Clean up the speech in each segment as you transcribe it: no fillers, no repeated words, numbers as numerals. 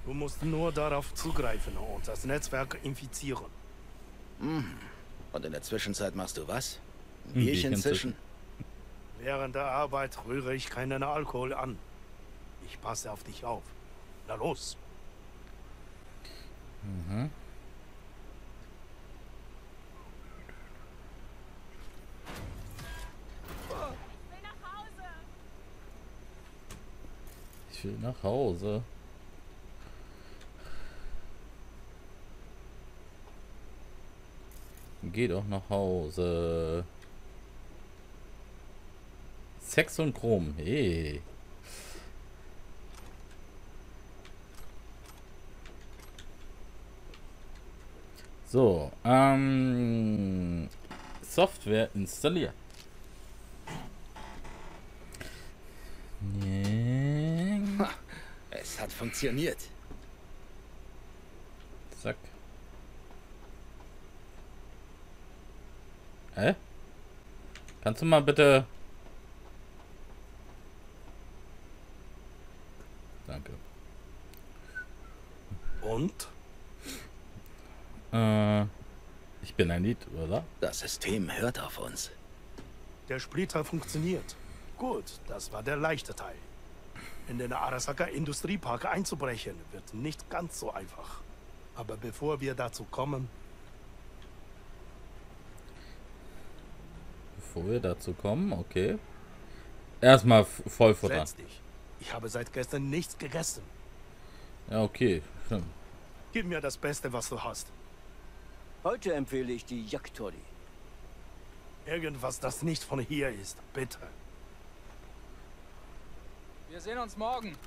Du musst nur darauf zugreifen und das Netzwerk infizieren. Und in der Zwischenzeit machst du was? Ein Ein Bierchen Bierchen zischen? Während der Arbeit rühre ich keinen Alkohol an. Ich passe auf dich auf. Na los. Ich will nach Hause. Geh doch nach Hause. Sex und Chrom. Hey. So, Software installieren. Ha, es hat funktioniert. Zack. Hä? Kannst du mal bitte... Danke. Und? Ich bin ein Lied, oder? Das System hört auf uns. Der Splitter funktioniert. Gut, das war der leichte Teil. In den Arasaka Industriepark einzubrechen, wird nicht ganz so einfach. Aber bevor wir dazu kommen, Bevor wir dazu kommen, okay. Erstmal Vollfutter. setz dich. Ich habe seit gestern nichts gegessen. Ja, okay. Stimmt. Gib mir das Beste, was du hast. Heute empfehle ich die Yakitori. Irgendwas, das nicht von hier ist, bitte. Wir sehen uns morgen.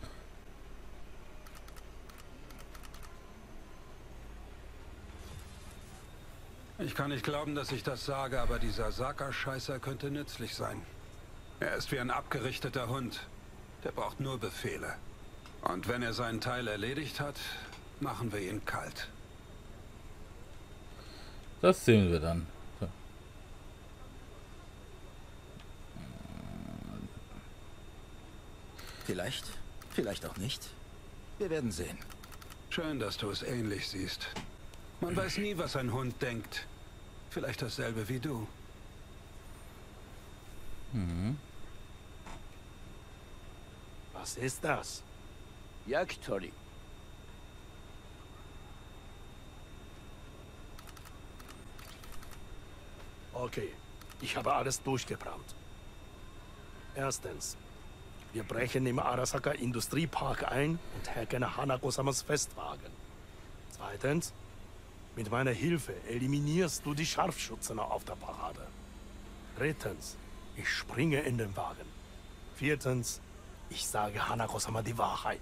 Ich kann nicht glauben, dass ich das sage, aber dieser Saka-Scheißer könnte nützlich sein. Er ist wie ein abgerichteter Hund. Der braucht nur Befehle. Und wenn er seinen Teil erledigt hat, machen wir ihn kalt. Das sehen wir dann. So. Vielleicht, vielleicht auch nicht. Wir werden sehen. Schön, dass du es ähnlich siehst. Man weiß nie, was ein Hund denkt. Vielleicht dasselbe wie du. Was ist das? Yakitori. Okay, ich habe alles durchgebrannt. Erstens, wir brechen im Arasaka Industriepark ein und hacken Hanako-samas Festwagen. Zweitens, mit meiner Hilfe eliminierst du die Scharfschützen auf der Parade. Drittens, ich springe in den Wagen. Viertens, ich sage Hanako-sama die Wahrheit.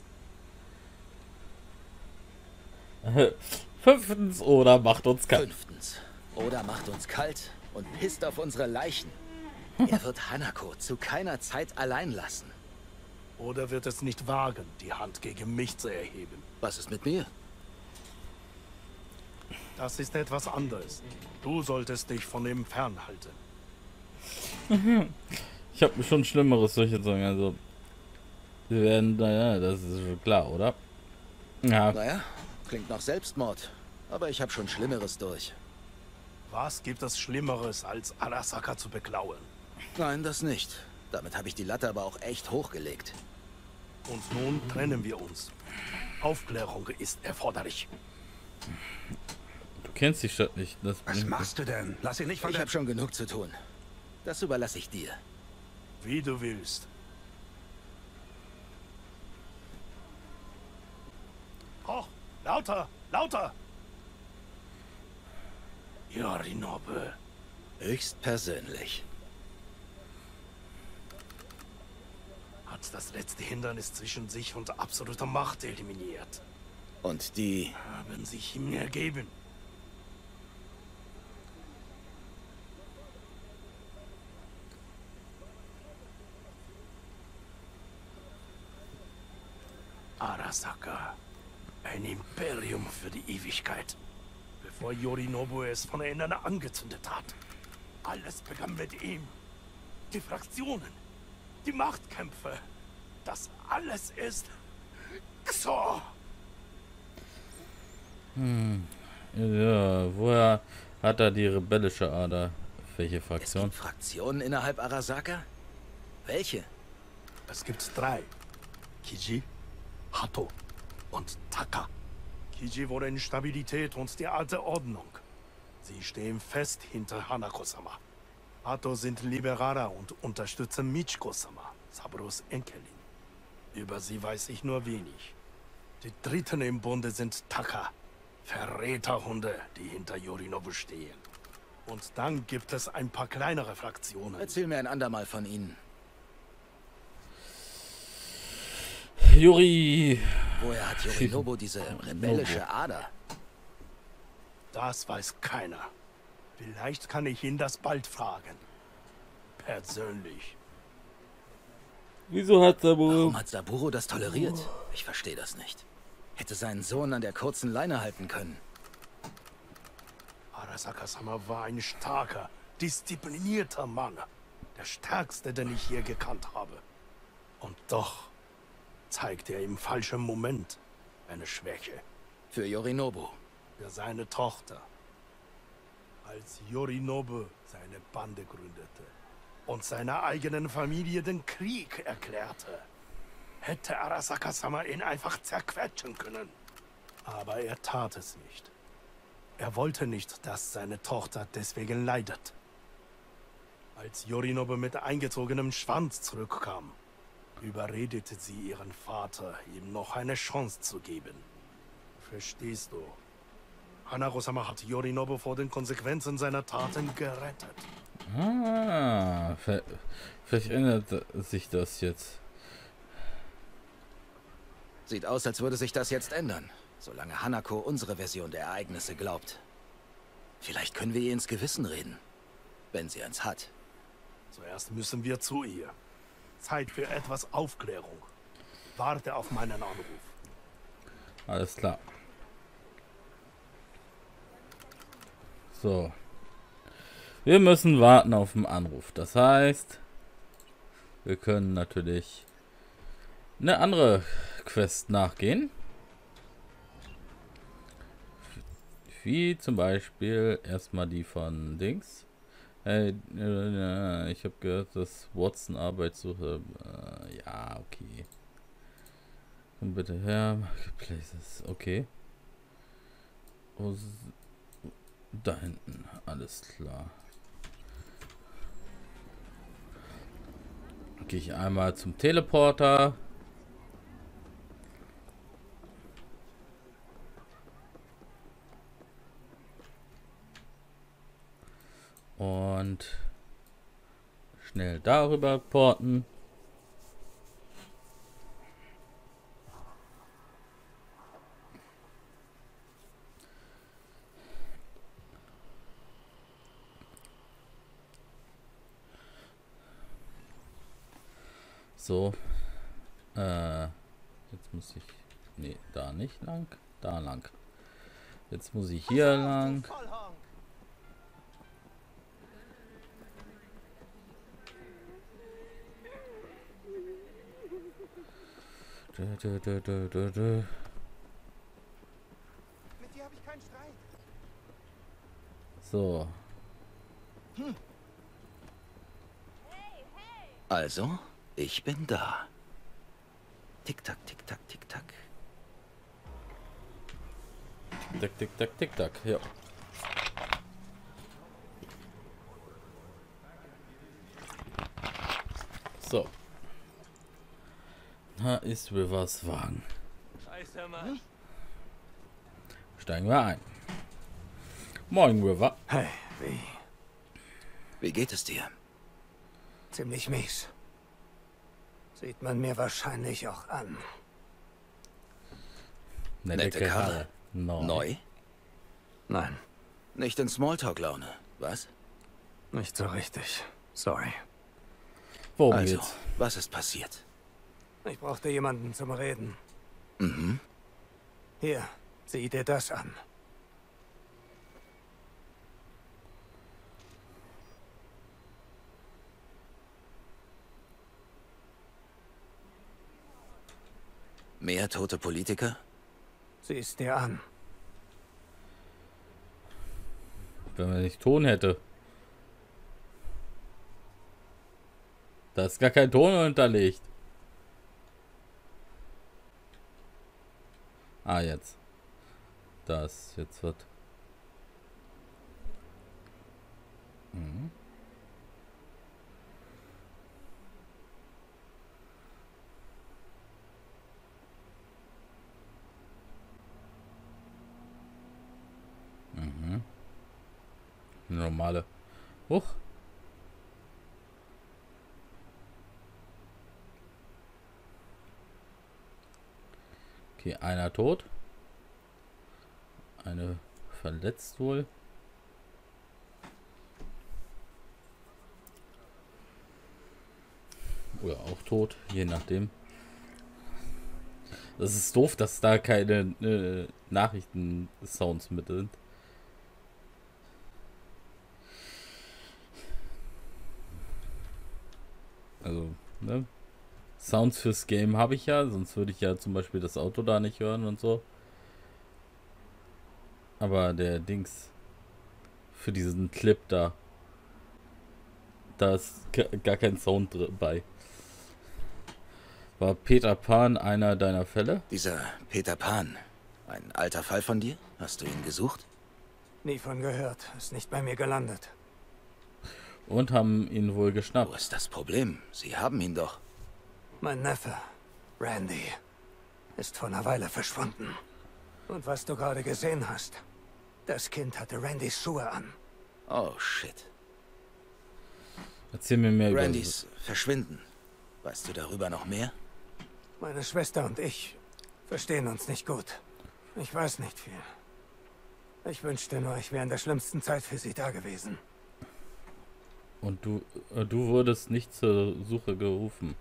Fünftens, oder macht uns kalt. Fünftens. Oder macht uns kalt und pisst auf unsere Leichen. Er wird Hanako zu keiner Zeit allein lassen. Oder wird es nicht wagen, die Hand gegen mich zu erheben? Was ist mit mir? Das ist etwas anderes. Du solltest dich von ihm fernhalten. Ich habe schon Schlimmeres durchgezogen, also. Wir werden, naja, das ist schon klar, oder? Ja. Naja, klingt nach Selbstmord. Aber ich habe schon Schlimmeres durch. Was gibt es Schlimmeres, als Arasaka zu beklauen? Nein, das nicht. Damit habe ich die Latte aber auch echt hochgelegt. Und nun trennen wir uns. Aufklärung ist erforderlich. Du kennst die Stadt nicht. Das Was machst du denn? Lass ihn nicht von Ich der... habe schon genug zu tun. Das überlasse ich dir. Wie du willst. Hoch! Lauter! Lauter! Yorinobu. Höchstpersönlich. Hat das letzte Hindernis zwischen sich und absoluter Macht eliminiert. Und die... Haben sich ihm ergeben. Arasaka. Ein Imperium für die Ewigkeit. Bevor Yorinobu es von innen angezündet hat. Alles begann mit ihm. Die Fraktionen. Die Machtkämpfe. Das alles ist Wichser! Ja, woher hat er die rebellische Ader? Welche Es Fraktion? gibt Fraktionen innerhalb Arasaka? Welche? Es gibt 3. Kiji, Hato und Taka. Kiji wollen Stabilität und die alte Ordnung. Sie stehen fest hinter Hanako-sama. Hato sind Liberaler und unterstützen Michiko-sama, Saburos Enkelin. Über sie weiß ich nur wenig. Die Dritten im Bunde sind Taka, Verräterhunde, die hinter Yorinobu stehen. Und dann gibt es ein paar kleinere Fraktionen. Erzähl mir ein andermal von ihnen. Yuri. Woher hat Yorinobu diese rebellische Ader? Das weiß keiner. Vielleicht kann ich ihn das bald fragen. Persönlich. Wieso hat Saburo? Warum hat Saburo das toleriert? Ich verstehe das nicht. Hätte seinen Sohn an der kurzen Leine halten können. Arasaka-sama war ein starker, disziplinierter Mann. Der stärkste, den ich je gekannt habe. Und doch zeigt er im falschen Moment eine Schwäche. Für Yorinobu. Für seine Tochter. Als Yorinobu seine Bande gründete und seiner eigenen Familie den Krieg erklärte, hätte Arasaka-sama ihn einfach zerquetschen können. Aber er tat es nicht. Er wollte nicht, dass seine Tochter deswegen leidet. Als Yorinobu mit eingezogenem Schwanz zurückkam, überredete sie ihren Vater, ihm noch eine Chance zu geben. Verstehst du? Hanako-sama hat Yorinobu vor den Konsequenzen seiner Taten gerettet. Ah, vielleicht ändert sich das jetzt. Sieht aus, als würde sich das jetzt ändern, solange Hanako unsere Version der Ereignisse glaubt. Vielleicht können wir ihr ins Gewissen reden, wenn sie eins hat. Zuerst müssen wir zu ihr. Zeit für etwas Aufklärung. Warte auf meinen Anruf. Alles klar. So. Wir müssen warten auf den Anruf. Das heißt, wir können natürlich eine andere Quest nachgehen. Wie zum Beispiel erstmal die von Dings. Hey, ich habe gehört, dass Watson Arbeit suche. Ja, okay. Komm bitte her. Marketplaces. Okay. Da hinten. Alles klar. Gehe ich einmal zum Teleporter. Und schnell darüber porten. So. Jetzt muss ich... Nee, da nicht lang. Da lang. Jetzt muss ich hier lang. Mit dir habe ich keinen Streit. So. Also, ich bin da. Tick-Tack, Tick-Tack, Tick-Tack. Tick, tick, tack, tick, tack. Ja. So. Da ist Rivers Wagen. Scheiße, Mann. Steigen wir ein. Moin, River. Hey, wie? Wie geht es dir? Ziemlich mies. Sieht man mir wahrscheinlich auch an. Nette Karre. Neu? Nein, Nicht in Smalltalk-Laune, was? nicht so richtig. Sorry. Worum Also, geht's? was ist passiert? Ich brauchte jemanden zum Reden. Mhm. Hier, sieh dir das an. Mehr tote Politiker? Sieh's dir an. Wenn man nicht Ton hätte. Da ist gar kein Ton unterlegt. Ah, jetzt. Das jetzt wird. Mhm. Mhm. Normale. Huch. Okay, einer tot. Eine verletzt wohl. Oder auch tot, je nachdem. Das ist doof, dass da keine Nachrichten-Sounds mit sind. Also, ne? Sounds fürs Game habe ich ja, sonst würde ich ja zum Beispiel das Auto da nicht hören und so. Aber der Dings für diesen Clip da ist gar kein Sound bei. War Peter Pan einer deiner Fälle? Dieser Peter Pan, ein alter Fall von dir? Hast du ihn gesucht? Nie von gehört. Ist nicht bei mir gelandet. Und haben ihn wohl Wo geschnappt. ist das Problem? Sie haben ihn doch. Mein Neffe, Randy, ist vor einer Weile verschwunden. Und was du gerade gesehen hast, das Kind hatte Randys Schuhe an. Oh, shit. Erzähl mir mehr über Randys Verschwinden. Weißt du darüber noch mehr? Meine Schwester und ich verstehen uns nicht gut. Ich weiß nicht viel. Ich wünschte nur, ich wäre in der schlimmsten Zeit für sie da gewesen. Und du wurdest nicht zur Suche gerufen.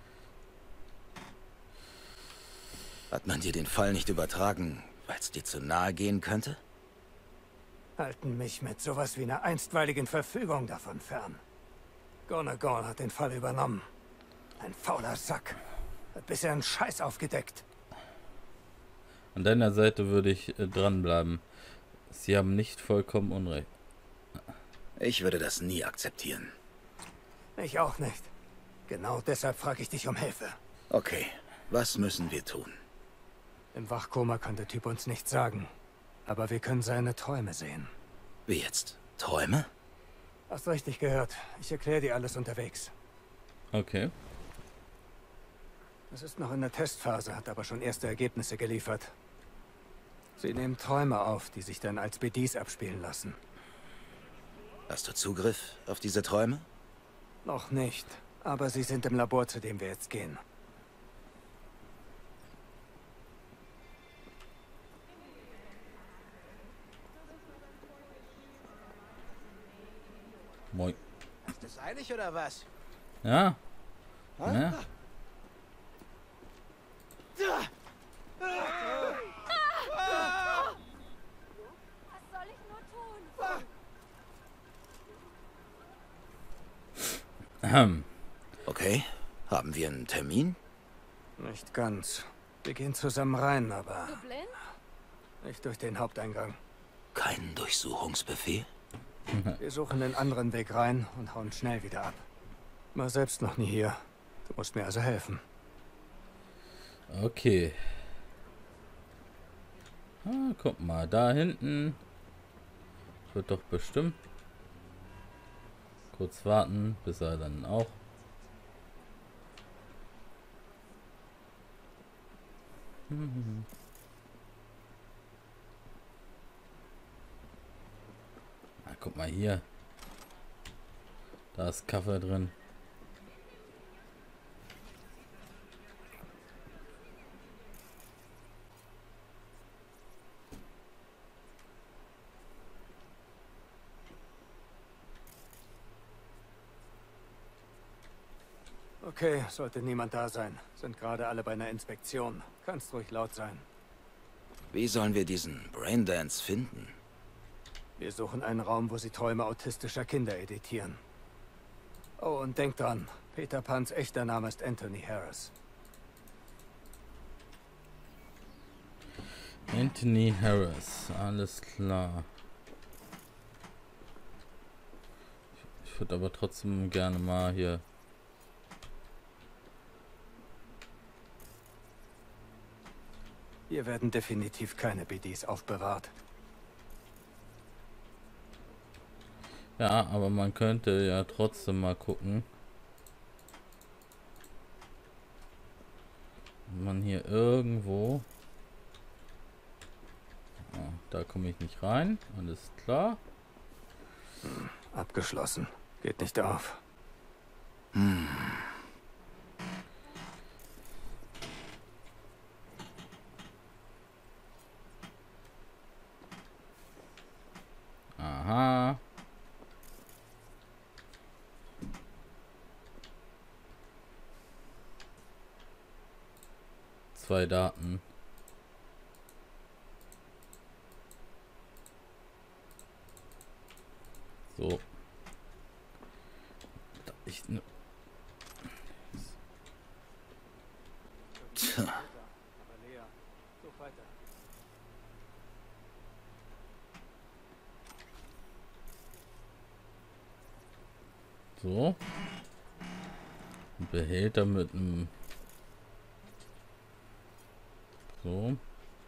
Hat man dir den Fall nicht übertragen, weil es dir zu nahe gehen könnte? Halten mich mit sowas wie einer einstweiligen Verfügung davon fern. Gonagon hat den Fall übernommen. Ein fauler Sack. Hat bisher einen Scheiß aufgedeckt. An deiner Seite würde ich dranbleiben. Sie haben nicht vollkommen Unrecht. Ich würde das nie akzeptieren. Ich auch nicht. Genau deshalb frage ich dich um Hilfe. Okay, was müssen wir tun? Im Wachkoma kann der Typ uns nichts sagen. Aber wir können seine Träume sehen. Wie jetzt? Träume? Hast richtig gehört. Ich erkläre dir alles unterwegs. Okay. Es ist noch in der Testphase, hat aber schon erste Ergebnisse geliefert. Sie nehmen Träume auf, die sich dann als BDs abspielen lassen. Hast du Zugriff auf diese Träume? Noch nicht, aber sie sind im Labor, zu dem wir jetzt gehen. Moin. Ist das eilig oder was? Ja. Ja. Was soll ich nur tun? Okay, haben wir einen Termin? Nicht ganz. Wir gehen zusammen rein, aber Du blind? nicht durch den Haupteingang. Kein Durchsuchungsbefehl? Wir suchen den anderen Weg rein und hauen schnell wieder ab. War selbst noch nie hier. Du musst mir also helfen. Okay. Ah, guck mal, da hinten wird doch bestimmt. Kurz warten, bis er dann auch. Ah, guck mal hier. Da ist Kaffee drin. Okay, sollte niemand da sein. Sind gerade alle bei einer Inspektion. Kannst ruhig laut sein. Wie sollen wir diesen Braindance finden? Wir suchen einen Raum, wo sie Träume autistischer Kinder editieren. Oh, und denk dran, Peter Pans echter Name ist Anthony Harris. Anthony Harris, alles klar. Ich würde aber trotzdem gerne mal hier. Hier werden definitiv keine BDs aufbewahrt. Ja, aber man könnte ja trotzdem mal gucken. Man hier irgendwo. Ah, da komme ich nicht rein. Alles klar. Abgeschlossen. Geht nicht auf. Aha. Zwei Daten. So. Tja. So. Ein Behälter mit einem. So.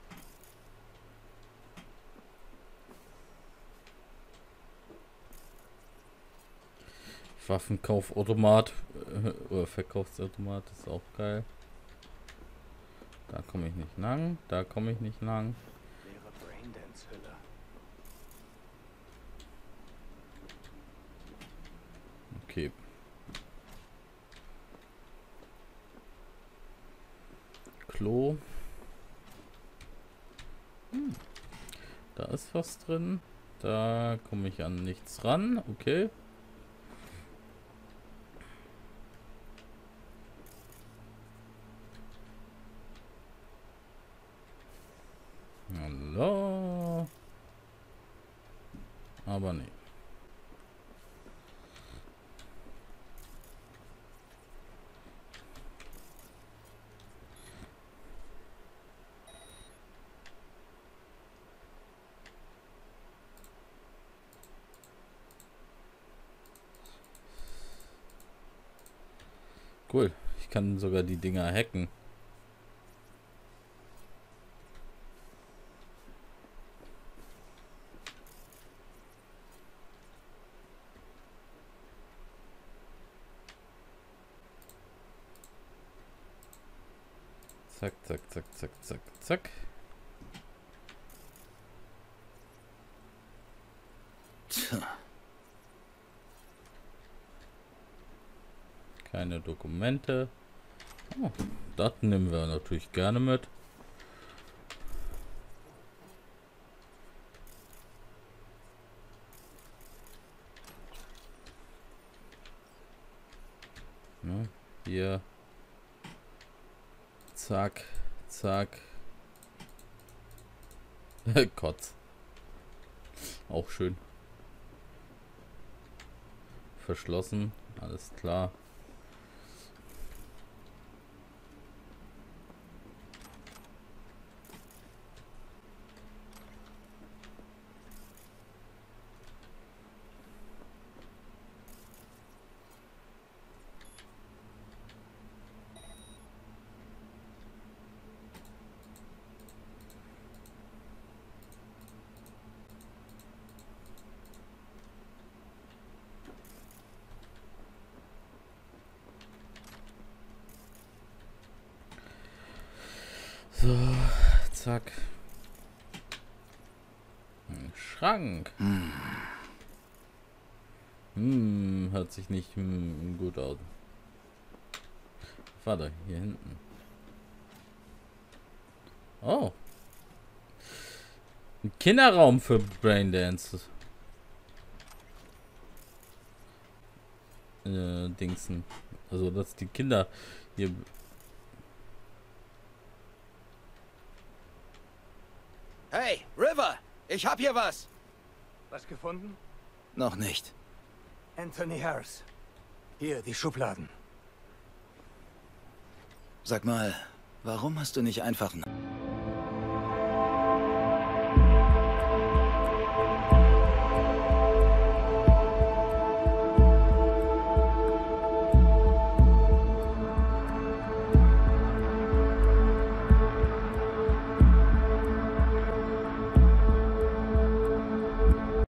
Waffenkaufautomat oder Verkaufsautomat ist auch geil. Da komme ich nicht lang, da komme ich nicht lang. Leere Braindance-Hülle. Okay. Klo. Da ist was drin. Da komme ich an nichts ran. Okay. Hallo. Aber nee. Cool. Ich kann sogar die Dinger hacken. Zack, zack, zack, zack, zack, zack. Tja. Keine Dokumente. Oh, das nehmen wir natürlich gerne mit. Ja, hier. Zack, zack. Kotz. Auch schön. Verschlossen, alles klar. So, zack. Ein Schrank. Hört sich nicht gut aus. Warte, hier hinten. Oh. Ein Kinderraum für Braindance. Dingsen. Also, dass die Kinder hier... Hey, River! Ich hab hier was! Was gefunden? Noch nicht. Anthony Harris. Hier, die Schubladen. Sag mal, warum hast du nicht einfach...